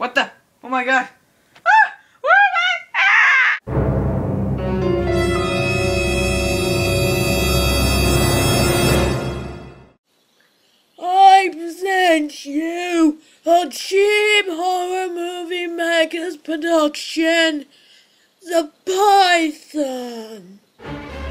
What the? Oh my god. Ah! Where am I? I present you a cheap horror movie maker's production, The Python.